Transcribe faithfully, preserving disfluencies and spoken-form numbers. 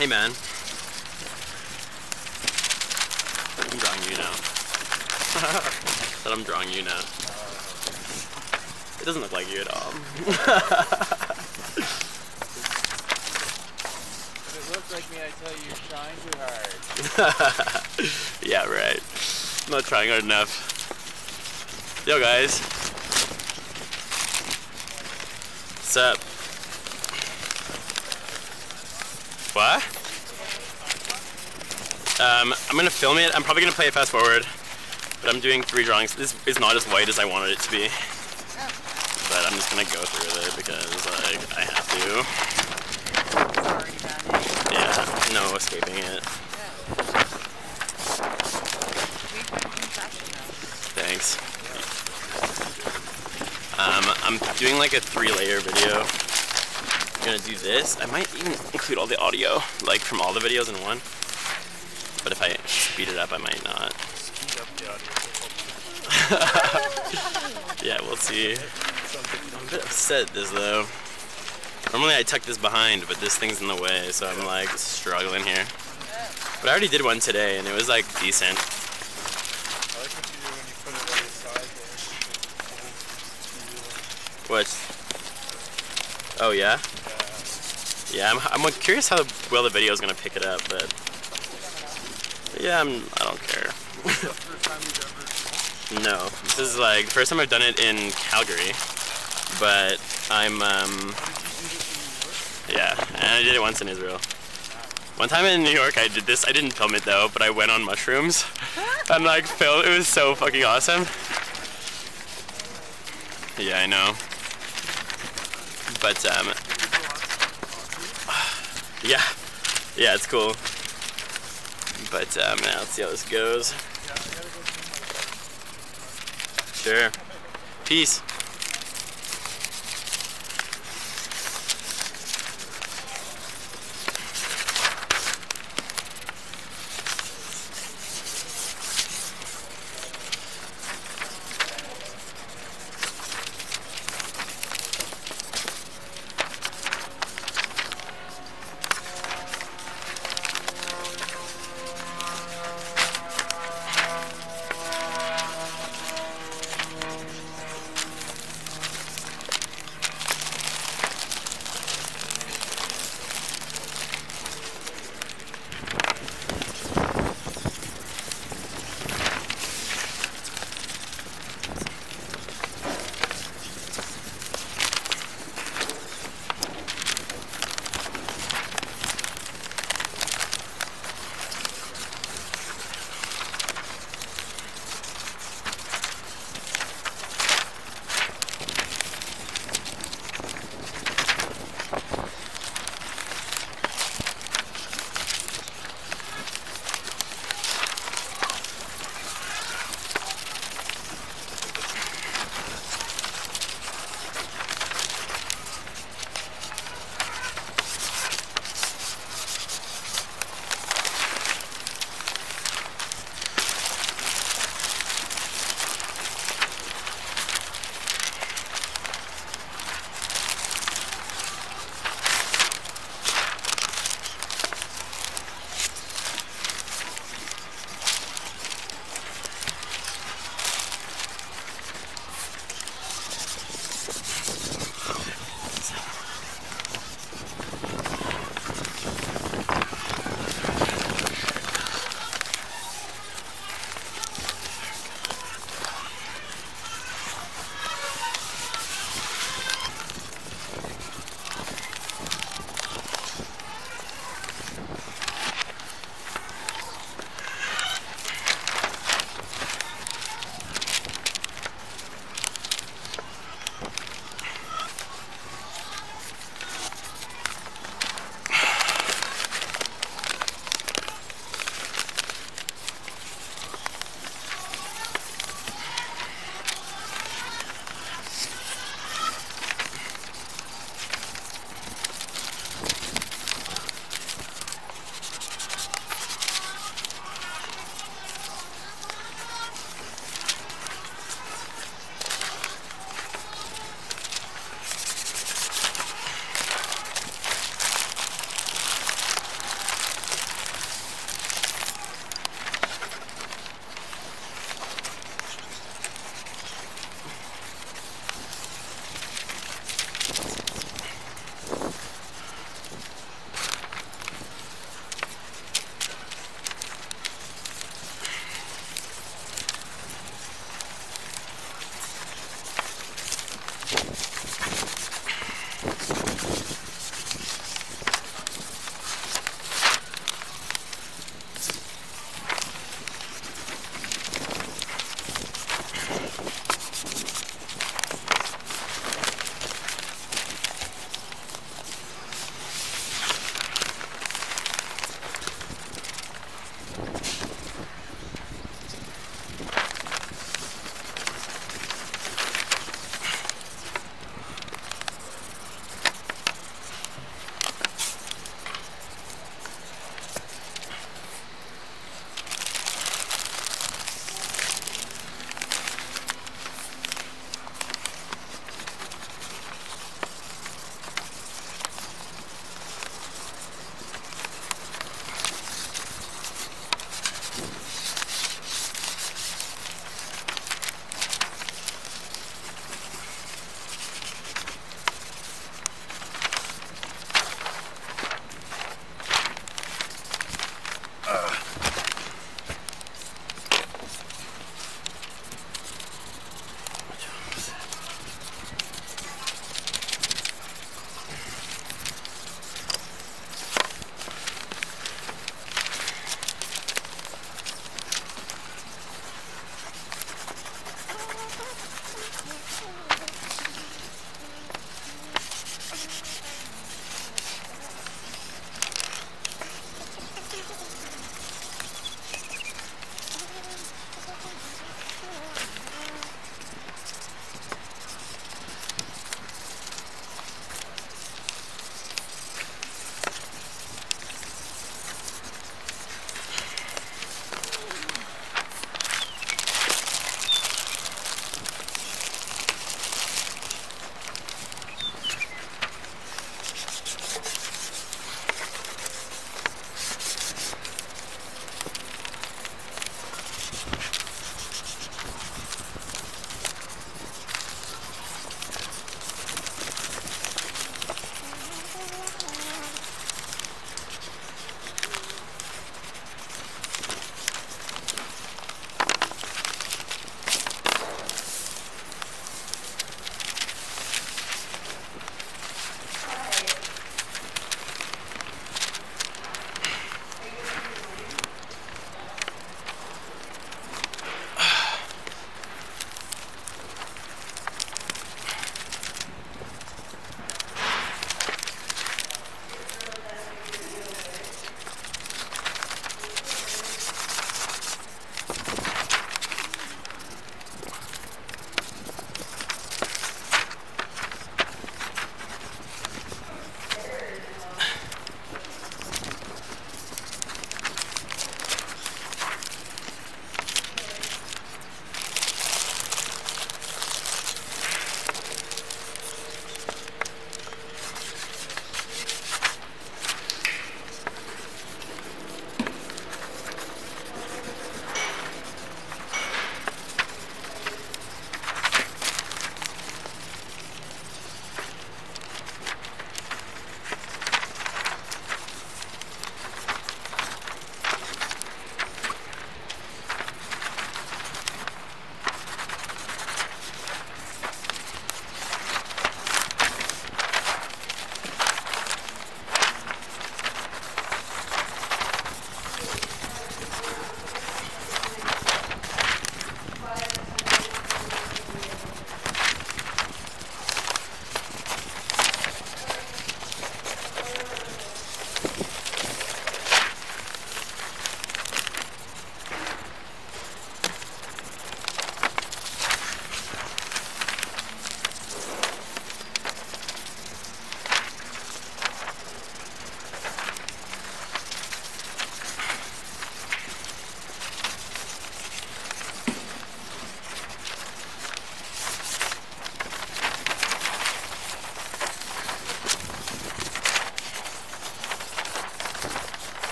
Hey man. I'm drawing you now. That I'm drawing you now. It doesn't look like you at all. If it looks like me, I tell you, you're trying too hard. Yeah, right. I'm not trying hard enough. Yo guys. What's up? What? Um, I'm gonna film it. I'm probably gonna play it fast forward. But I'm doing three drawings. This is not as white as I wanted it to be. But I'm just gonna go through with it because, like, I have to. Yeah, no escaping it. Thanks. Um, I'm doing like a three-layer video. I'm gonna do this. I might even include all the audio, like from all the videos in one. But if I speed it up, I might not. Speed up the audio. Yeah, we'll see. I'm a bit upset at this though. Normally I tuck this behind, but this thing's in the way, so I'm like struggling here. But I already did one today, and it was like decent. I like what you do when you put it on the side there. What? Oh yeah? Yeah, I'm, I'm curious how well the video is gonna pick it up, but yeah, I'm, I don't care. No, this is like the first time I've done it in Calgary, but I'm um yeah, and I did it once in Israel. One time in New York I did this. I didn't film it though, but I went on mushrooms and like filmed. It was so fucking awesome. Yeah, I know. But um yeah, yeah, it's cool. But um yeah, let's see how this goes. Sure. Peace.